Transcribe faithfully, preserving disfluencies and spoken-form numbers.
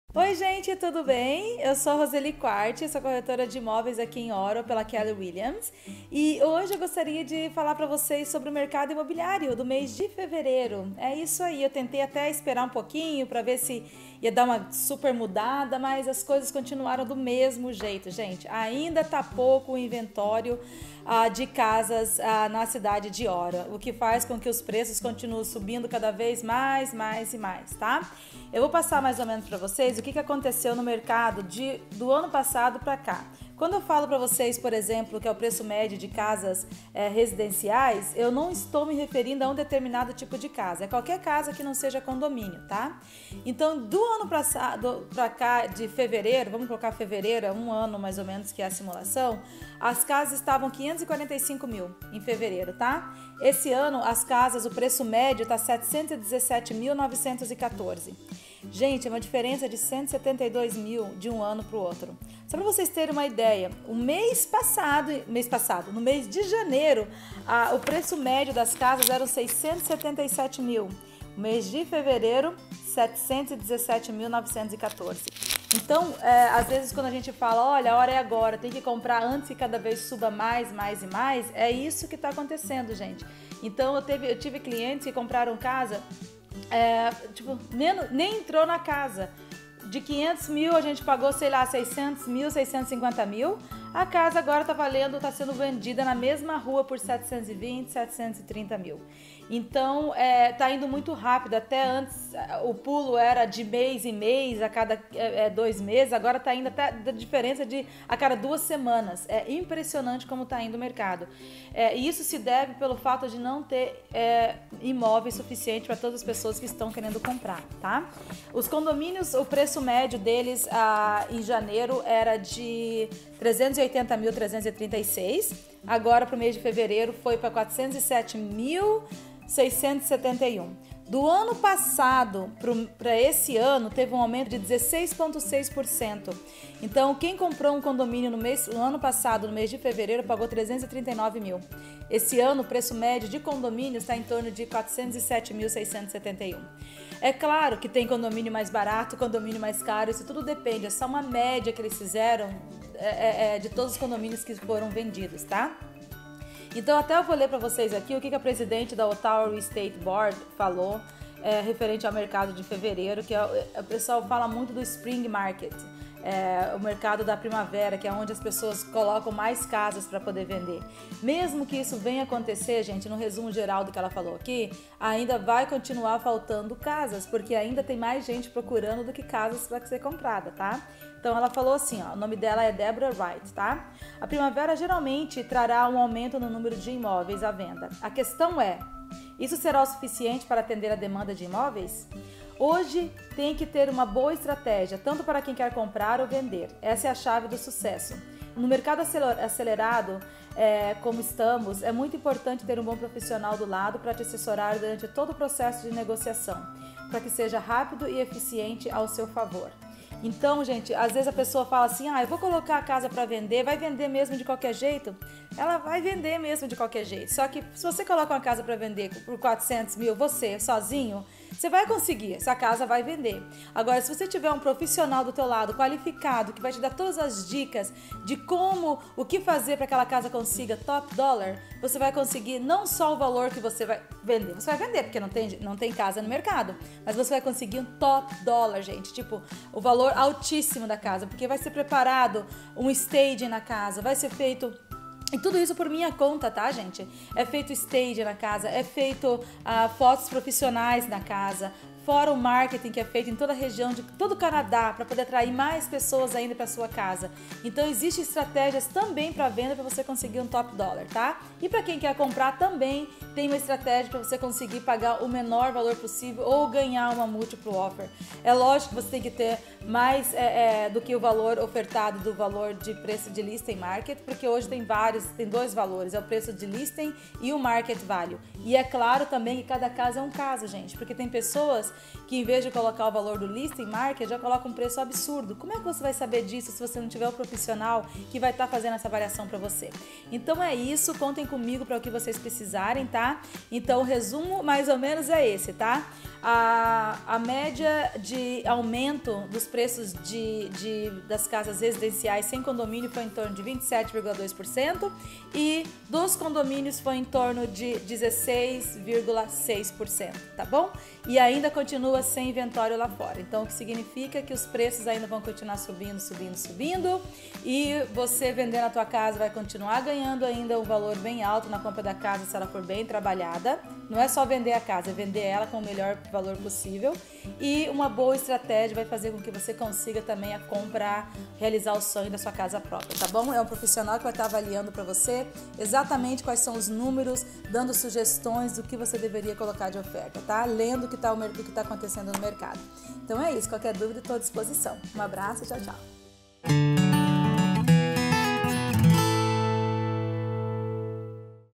Oi, gente, tudo bem? Eu sou Roseli Quarte, sou corretora de imóveis aqui em Oro pela Keller Williams e hoje eu gostaria de falar para vocês sobre o mercado imobiliário do mês de fevereiro. É isso aí, eu tentei até esperar um pouquinho para ver se ia dar uma super mudada, mas as coisas continuaram do mesmo jeito, gente. Ainda tá pouco o inventório ah, de casas ah, na cidade de Oro, o que faz com que os preços continuem subindo cada vez mais, mais e mais, tá? Eu vou passar mais ou menos para vocês o que, que aconteceu no mercado de, do ano passado para cá. Quando eu falo para vocês, por exemplo, que é o preço médio de casas é, residenciais, eu não estou me referindo a um determinado tipo de casa. É qualquer casa que não seja condomínio, tá? Então, do ano passado para cá, de fevereiro, vamos colocar fevereiro, é um ano mais ou menos que é a simulação, as casas estavam quinhentos e quarenta e cinco mil em fevereiro, tá? Esse ano, as casas, o preço médio está setecentos e dezessete mil novecentos e quatorze. Gente, é uma diferença de cento e setenta e dois mil de um ano para o outro. Só para vocês terem uma ideia, o mês passado, mês passado, no mês de janeiro, a, o preço médio das casas era seiscentos e setenta e sete mil. O mês de fevereiro, setecentos e dezessete mil novecentos e quatorze. Então, é, às vezes quando a gente fala, olha, a hora é agora, tem que comprar antes que cada vez suba mais, mais e mais, é isso que está acontecendo, gente. Então, eu, teve, eu tive clientes que compraram casa, é, tipo, menos, nem entrou na casa. De quinhentos mil a gente pagou, sei lá, seiscentos mil, seiscentos e cinquenta mil. A casa agora está valendo, está sendo vendida na mesma rua por setecentos e vinte, setecentos e trinta mil. Então, é, tá indo muito rápido. Até antes, o pulo era de mês em mês, a cada é, dois meses. Agora tá indo até da diferença de a cada duas semanas. É impressionante como tá indo o mercado. É, e isso se deve pelo fato de não ter é, imóvel suficiente para todas as pessoas que estão querendo comprar, tá? Os condomínios, o preço médio deles ah, em janeiro era de trezentos e oitenta mil, trezentos e trinta e seis. Agora, para o mês de fevereiro, foi para quatrocentos e sete mil, seiscentos e setenta e um. Do ano passado para esse ano, teve um aumento de dezesseis vírgula seis por cento. Então, quem comprou um condomínio no, mês, no ano passado, no mês de fevereiro, pagou trezentos e trinta e nove mil. Esse ano, o preço médio de condomínios está em torno de quatrocentos e sete mil, seiscentos e setenta e um. É claro que tem condomínio mais barato, condomínio mais caro, isso tudo depende. É só uma média que eles fizeram é, é, de todos os condomínios que foram vendidos, tá? Então, até eu vou ler para vocês aqui o que a presidente da Ottawa State Board falou é, referente ao mercado de fevereiro, que é, o pessoal fala muito do Spring Market, é, o mercado da primavera, que é onde as pessoas colocam mais casas para poder vender. Mesmo que isso venha acontecer, gente, no resumo geral do que ela falou aqui, ainda vai continuar faltando casas, porque ainda tem mais gente procurando do que casas para ser comprada, tá? Então ela falou assim, ó, o nome dela é Deborah Wright, tá? A primavera geralmente trará um aumento no número de imóveis à venda. A questão é, isso será o suficiente para atender a demanda de imóveis? Hoje tem que ter uma boa estratégia, tanto para quem quer comprar ou vender. Essa é a chave do sucesso. No mercado acelerado, é, como estamos, é muito importante ter um bom profissional do lado para te assessorar durante todo o processo de negociação, para que seja rápido e eficiente ao seu favor. Então, gente, às vezes a pessoa fala assim, ah, eu vou colocar a casa para vender, vai vender mesmo de qualquer jeito? Ela vai vender mesmo de qualquer jeito. Só que se você coloca uma casa para vender por quatrocentos mil, você, sozinho, você vai conseguir, essa casa vai vender. Agora, se você tiver um profissional do teu lado, qualificado, que vai te dar todas as dicas de como, o que fazer para que aquela casa consiga top dollar, você vai conseguir não só o valor que você vai vender, você vai vender, porque não tem, não tem casa no mercado, mas você vai conseguir um top dollar, gente, tipo, o valor altíssimo da casa, porque vai ser preparado um staging na casa, vai ser feito... E tudo isso por minha conta, tá, gente? É feito stage na casa, é feito ah, fotos profissionais na casa, fora o marketing que é feito em toda a região de todo o Canadá para poder atrair mais pessoas ainda para sua casa. Então existem estratégias também para venda para você conseguir um top dollar, tá? E para quem quer comprar também tem uma estratégia para você conseguir pagar o menor valor possível ou ganhar uma múltiplo offer. É lógico que você tem que ter mais é, é, do que o valor ofertado do valor de preço de listing market, porque hoje tem vários, tem dois valores, é o preço de listing e o market value. E é claro também que cada caso é um caso, gente, porque tem pessoas que em vez de colocar o valor do listing market, já coloca um preço absurdo. Como é que você vai saber disso se você não tiver o profissional que vai estar fazendo essa variação para você? Então é isso, contem comigo para o que vocês precisarem, tá? Então o resumo mais ou menos é esse, tá? A, a média de aumento dos preços de, de, das casas residenciais sem condomínio foi em torno de vinte e sete vírgula dois por cento e dos condomínios foi em torno de dezesseis vírgula seis por cento, tá bom? E ainda continua sem inventório lá fora, então o que significa que os preços ainda vão continuar subindo, subindo, subindo e você vendendo a tua casa vai continuar ganhando ainda um valor bem alto na compra da casa se ela for bem trabalhada. Não é só vender a casa, é vender ela com o melhor valor possível e uma boa estratégia vai fazer com que você consiga também a comprar, realizar o sonho da sua casa própria, tá bom? É um profissional que vai estar avaliando para você exatamente quais são os números, dando sugestões do que você deveria colocar de oferta, tá? Lendo o que está o que tá acontecendo no mercado. Então é isso, qualquer dúvida estou à disposição. Um abraço e tchau, tchau.